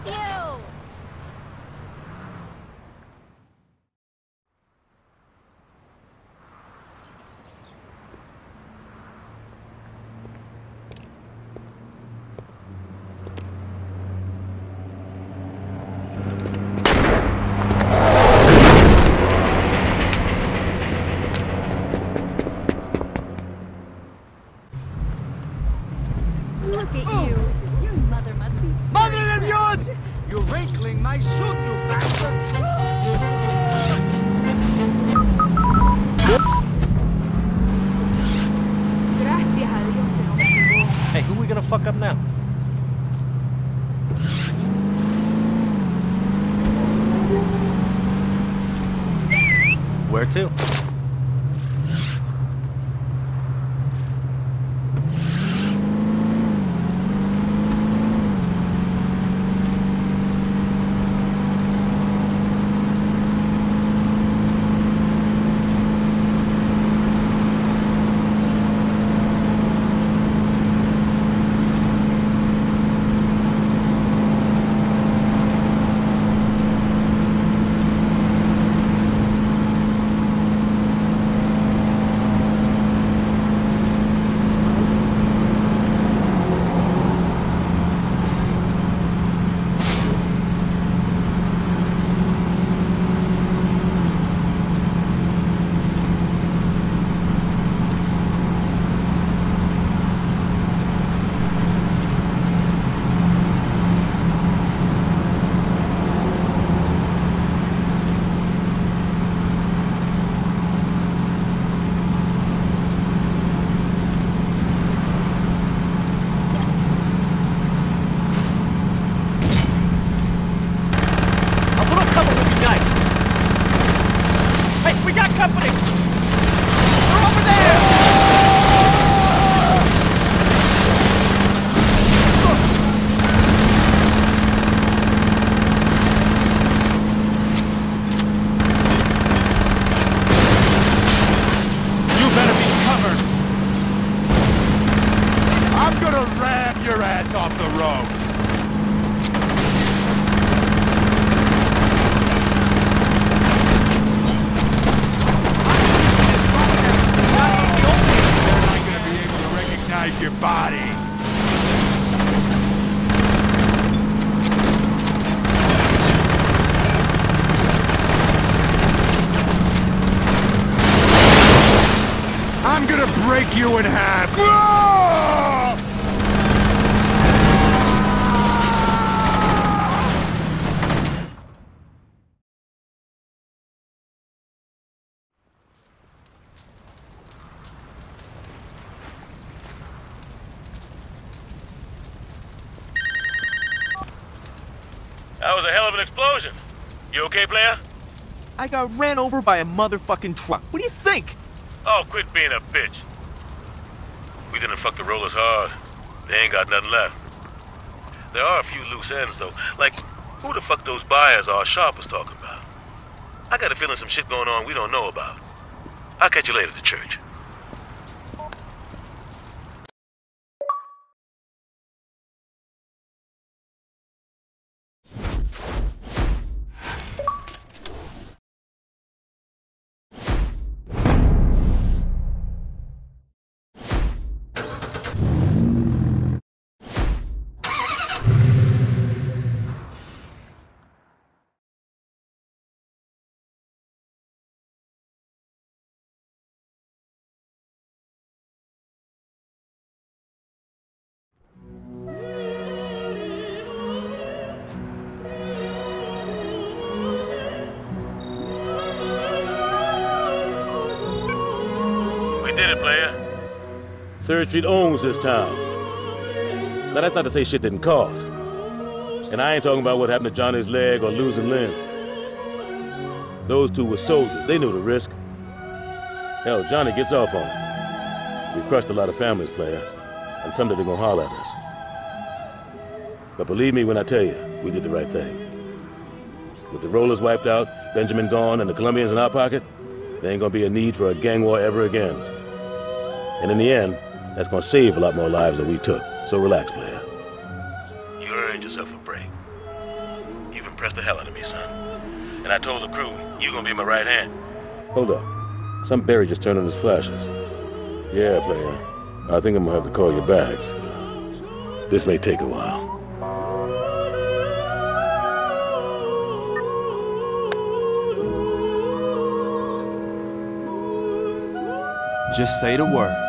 with you! Look at you. Your mother must be... ¡Madre de Dios! You're wrinkling my suit, you bastard! Gracias a Dios que no me pegó. Hey, who we gonna fuck up now? Where to? Your ass off the road! They're not gonna be able to recognize your body. I'm gonna break you in half. That was a hell of an explosion. You okay, player? I got ran over by a motherfucking truck. What do you think? Oh, quit being a bitch. We didn't fuck the rollers hard. They ain't got nothing left. There are a few loose ends, though. Like, who the fuck those buyers are Sharp was talking about? I got a feeling some shit going on we don't know about. I'll catch you later at the church. Did it, player. 3rd Street owns this town. Now, that's not to say shit didn't cost. And I ain't talking about what happened to Johnny's leg or losing limb. Those two were soldiers. They knew the risk. Hell, Johnny gets off on it. We crushed a lot of families, player. And someday they're gonna holler at us. But believe me when I tell you, we did the right thing. With the rollers wiped out, Benjamin gone, and the Colombians in our pocket, there ain't gonna be a need for a gang war ever again. And in the end, that's gonna save a lot more lives than we took. So relax, player. You earned yourself a break. You've impressed the hell out of me, son. And I told the crew, you gonna be my right hand. Hold up. Some Barry just turned on his flashes. Yeah, player. I think I'm gonna have to call you back. This may take a while. Just say the word.